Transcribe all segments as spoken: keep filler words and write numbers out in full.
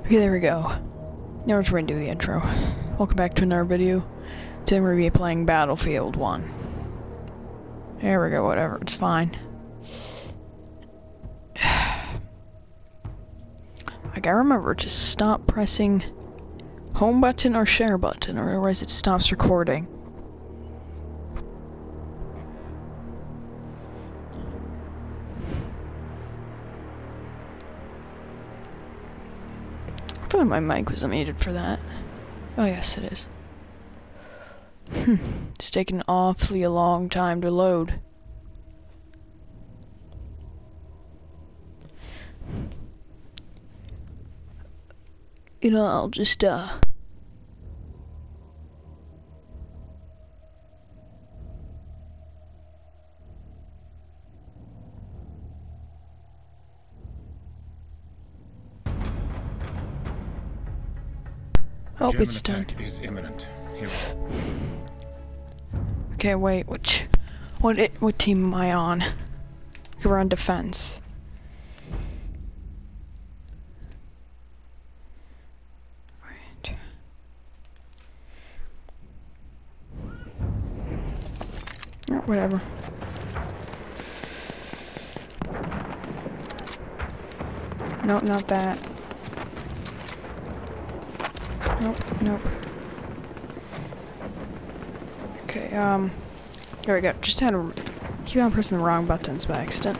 Okay, there we go. Now we're trying to do the intro. Welcome back to another video. Today we're going to be playing Battlefield one. There we go, whatever, it's fine. I gotta remember to stop pressing home button or share button, or otherwise it stops recording. I thought my mic was unmuted for that. Oh yes, it is. Hmm, it's taken awfully a long time to load. You know, I'll just, uh... Oh, German it's done. attack is imminent. Here. Okay, wait, which... What, it, what team am I on? We're on defense. Right. Oh, whatever. Nope, not that. Nope, nope. Okay, um... there we go. Just had to keep on pressing the wrong buttons by accident.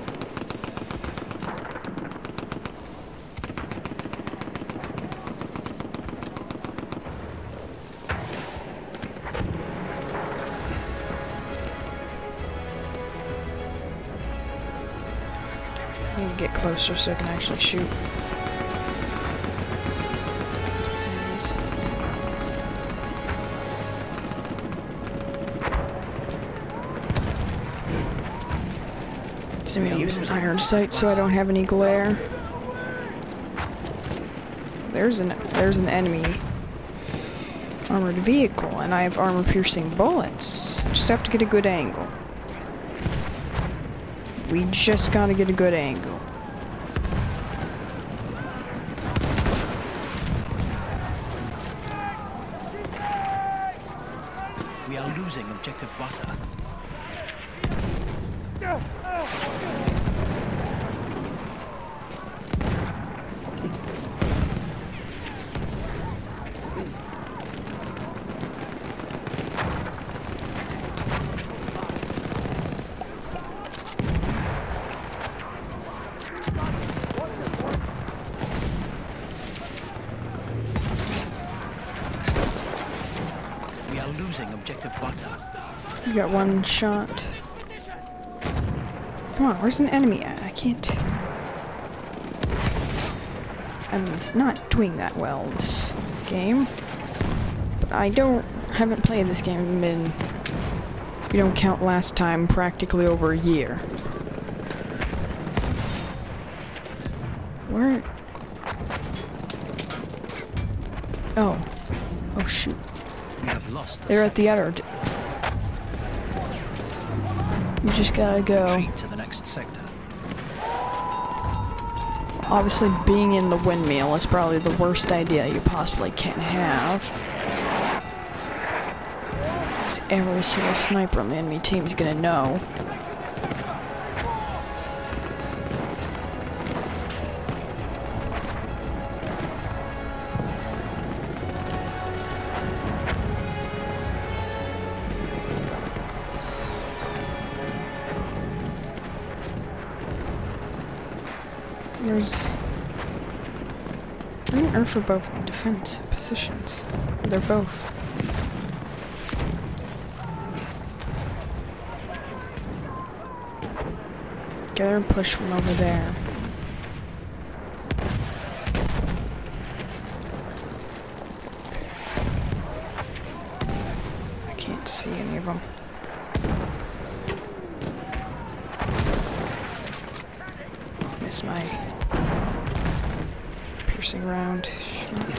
I need to get closer so I can actually shoot. I'm gonna use an iron sight so I don't have any glare. There's an there's an enemy armored vehicle, and I have armor-piercing bullets. Just have to get a good angle. We just gotta get a good angle. We are losing objective butter. We are losing objective butter. We got one shot. Come on, where's an enemy at? I can't... I'm not doing that well this game. But I don't... haven't played this game in... if you don't count last time, practically over a year. Where... Oh. Oh shoot. We have lost the They're at the sector. other... We just gotta go. Retreat to the next sector. Obviously, being in the windmill is probably the worst idea you possibly can have. Because every single sniper on the enemy team is gonna know. There's... I think are for both the defense positions. They're both. Gather and push from over there. I can't see any of them. Miss my piercing round. Shot.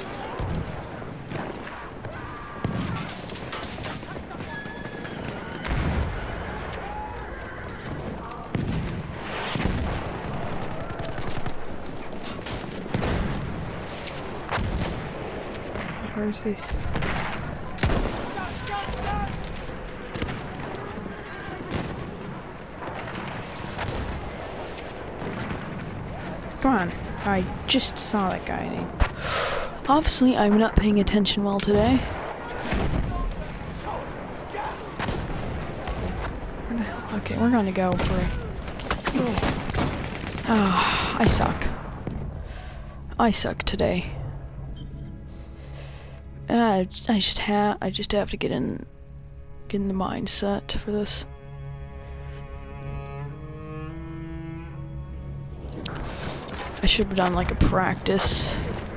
Where's this? Come on. I just saw that guy. And he... Obviously, I'm not paying attention well today. Where the hell? Okay, we're gonna go for it. Ah, I suck. I suck today. And I, I just have, I just have to get in, get in the mindset for this. I should have done like a practice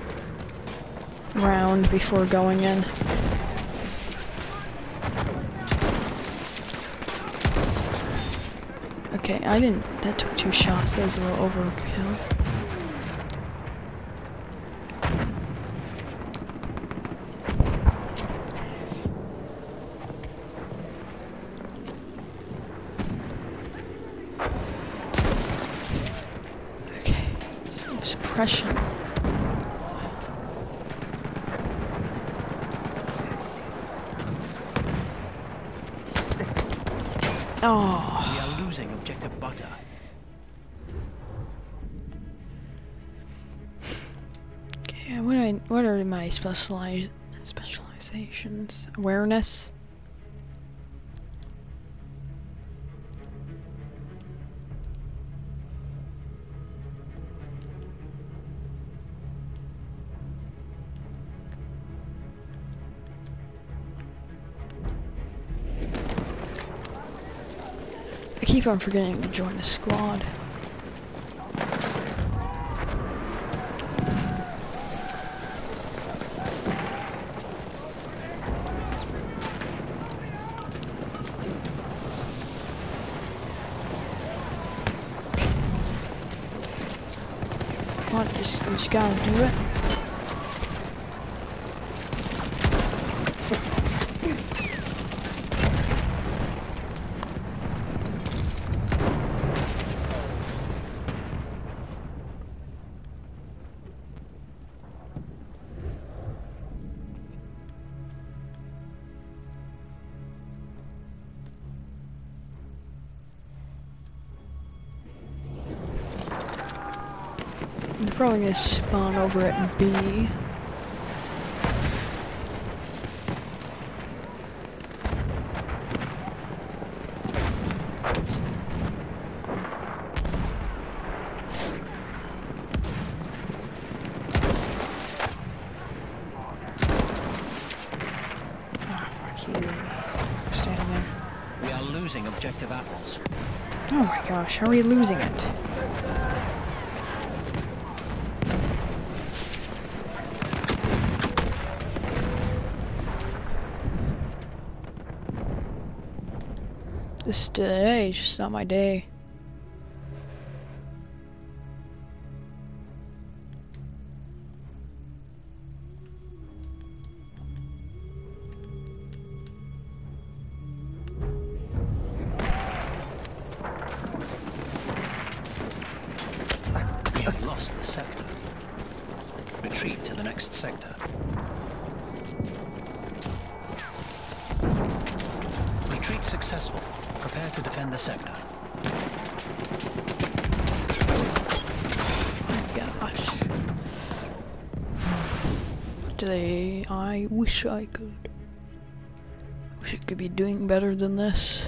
round before going in. Okay, I didn't, that took two shots, that was a little overkill. Okay, suppression. Oh. We are losing objective butter. Okay, what I what are my specialize specializations? Awareness. I keep on forgetting to join the squad. Come on, just, you just gotta do it. They're probably gonna spawn over at B. Ah, fuck you. Standing there. We are losing objective apples. Oh my gosh, how are we losing it? This today is just not my day. We have lost the sector. Retreat to the next sector. Retreat successful. Prepare to defend the sector. Oh gosh. Today, I wish I could. Wish I could be doing better than this.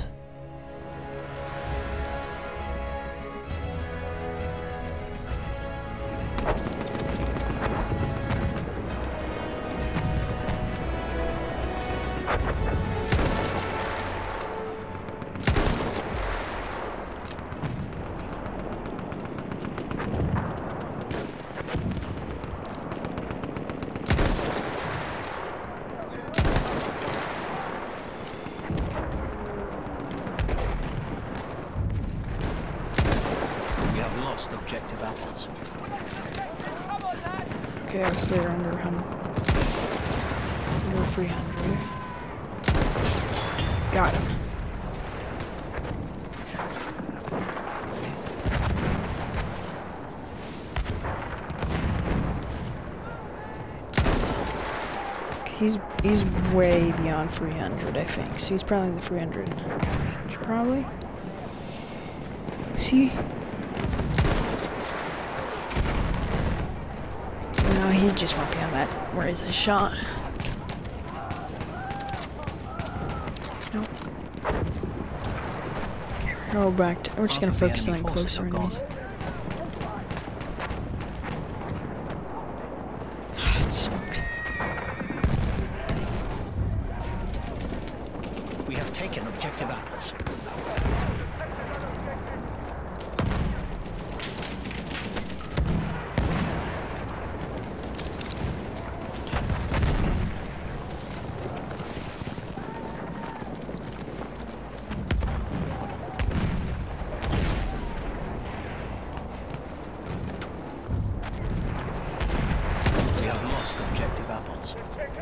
Lost objective apples. Okay, I they're under one hundred. Under three hundred. Got him. Okay, he's he's way beyond three hundred, I think. So he's probably in the three hundred range, probably. See? No, he just went beyond that. Where is his shot? Nope. Okay, we're gonna go back to, we're just gonna focus on closer enemies. It's smoked. We have taken objective apples. Objective apples.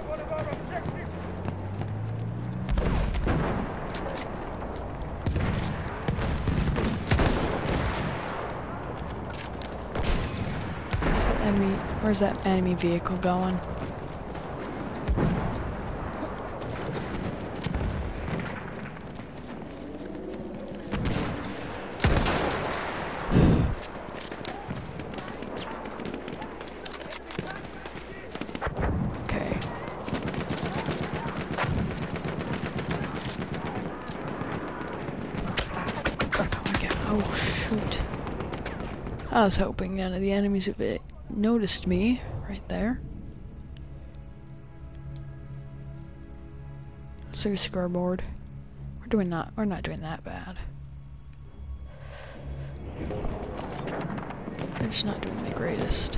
Where's that enemy? Where's that enemy vehicle going? Oh shoot. I was hoping none of the enemies would have noticed me right there. So scoreboard. We're doing not we're not doing that bad. We're just not doing the greatest.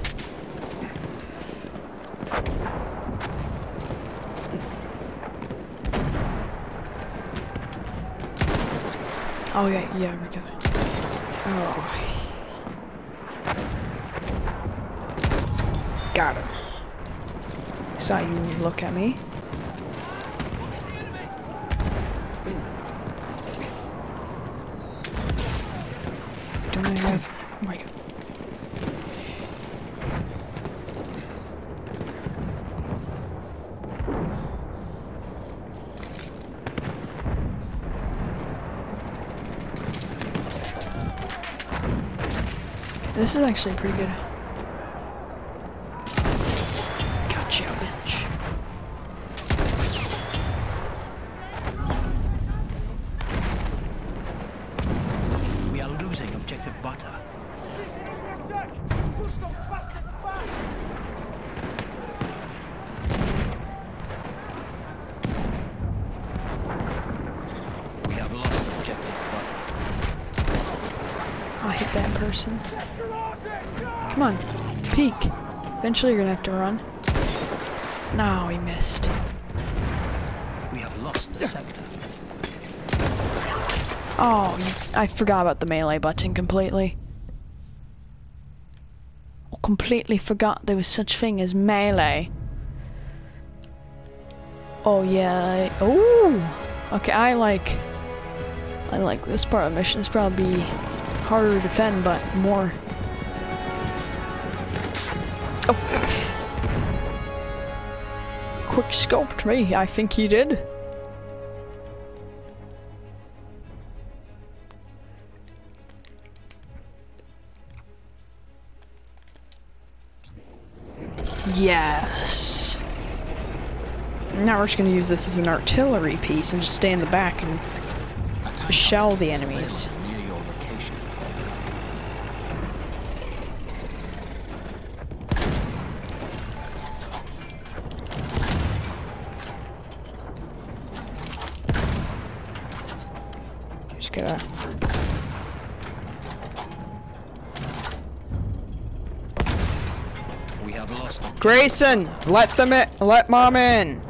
Oh yeah, yeah, we're good. Oh. Got him. Saw you look at me. Don't I have... Oh my god. This is actually pretty good. Gotcha, bitch. We are losing objective butter. Push those bastards back! We have lost objective butter. I'll hit that person. Come on, peek. Eventually you're gonna have to run. No, he missed. We have lost the sector. Oh, I forgot about the melee button completely. I completely forgot there was such thing as melee. Oh yeah. I, oh. Okay, I like. I like this part of the mission. It's probably harder to defend, but more. Oh. Quick scoped me. I think he did. Yes. Now we're just gonna use this as an artillery piece and just stay in the back and shell the enemies. Near your location. Just gotta. We have lost. Grayson, let them in. Let mom in.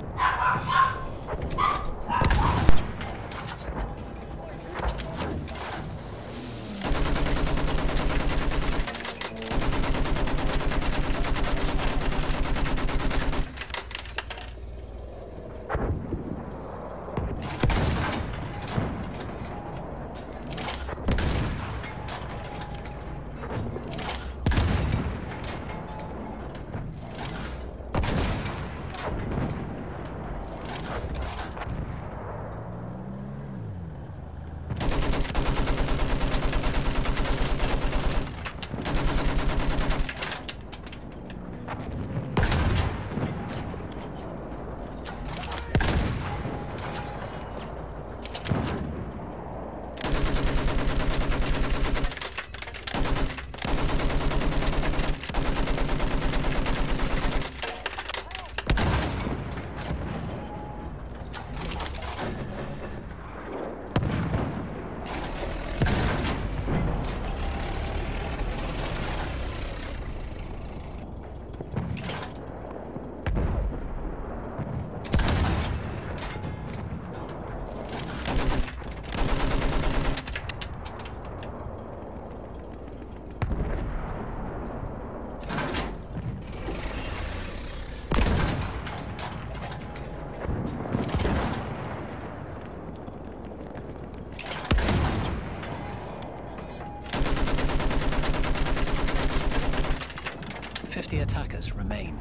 fifty attackers remain.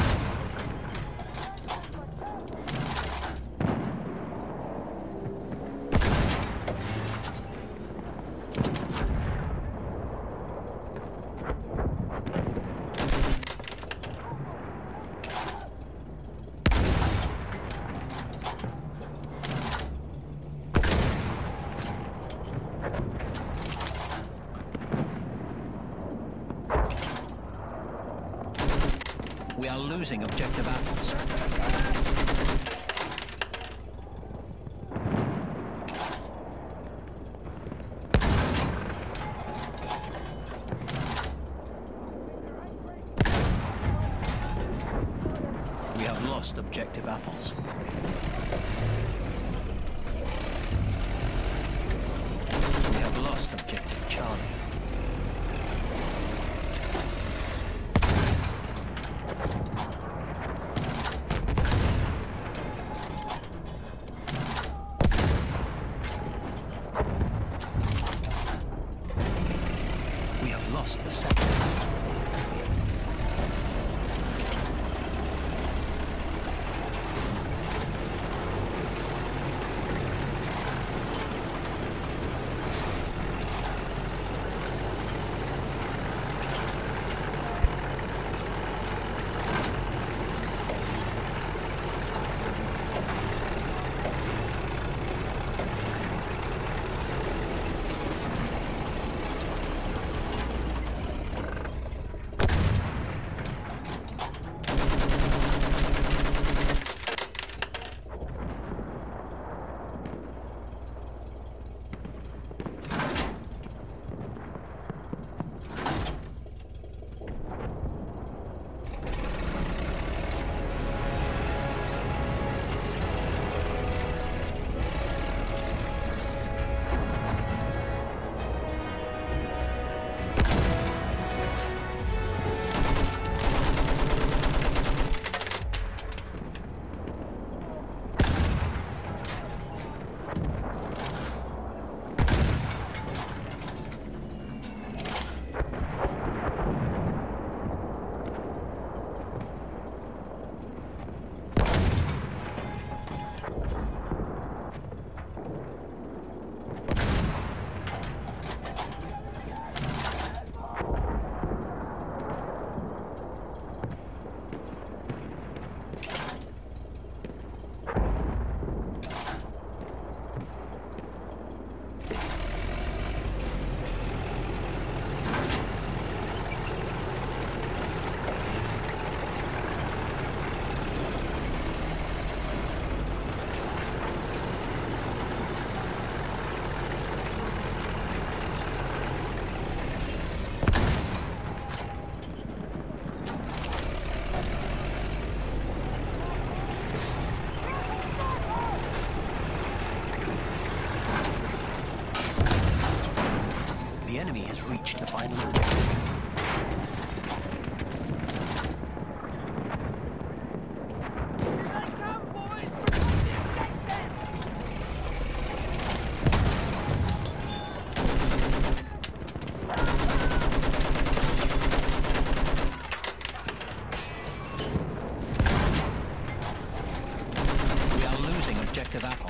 We are losing objective apples. We have lost objective apples. We have lost objective Charlie. Lost the second. The enemy has reached the final objective. We are losing objective apples.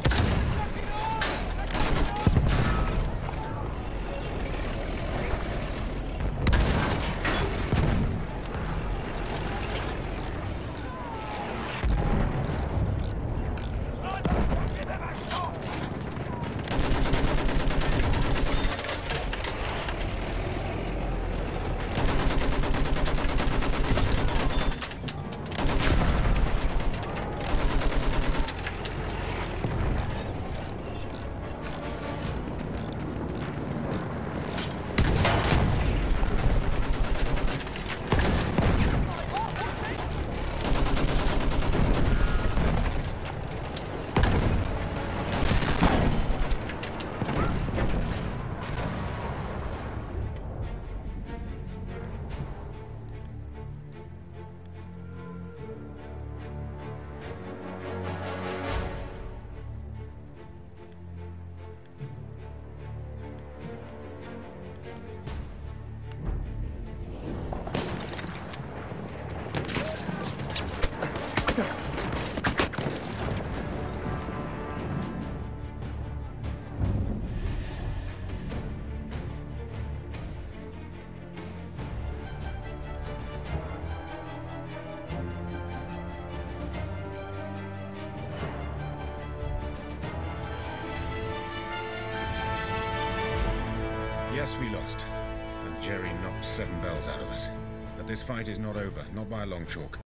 Yes, we lost. And Jerry knocked seven bells out of us. But this fight is not over, not by a long chalk.